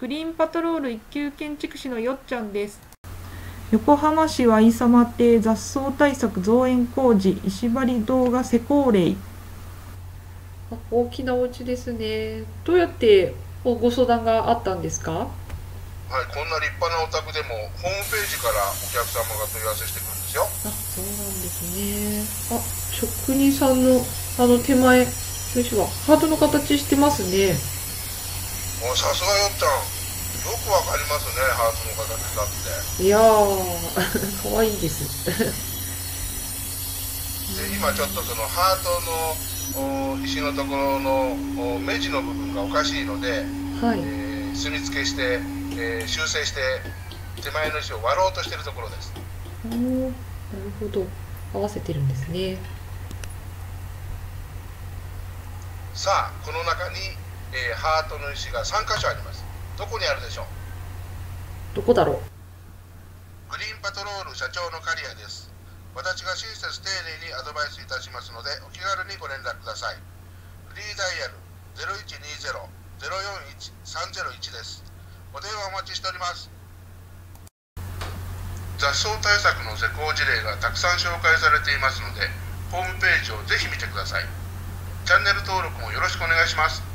グリーンパトロール一級建築士のよっちゃんです。横浜市は飯様邸雑草対策増援工事石張動画施工令。大きなお家ですね。どうやってご相談があったんですか？ はい、こんな立派なお宅でもホームページからお客様が問い合わせしてくるんですよ。 そうなんですね。職人さんの手前、よいしょ、ハートの形してますね。 さすがよっちゃん、よくわかりますね、ハートの形だって。 いやー、可愛いです。 で、今ちょっとそのハートの石のところの目地の部分がおかしいので、 はい。 墨付けして、修正して手前の石を割ろうとしているところです。 なるほど。合わせてるんですね。 さあ、この中に、ハートの石が3箇所あります。どこにあるでしょう？ どこだろう。 グリーンパトロール社長の刈谷です。私が親切丁寧にアドバイスいたしますので、お気軽にご連絡ください。フリーダイヤル0120-041-301です。お電話お待ちしております。雑草対策の施工事例がたくさん紹介されていますので、ホームページをぜひ見てください。チャンネル登録もよろしくお願いします。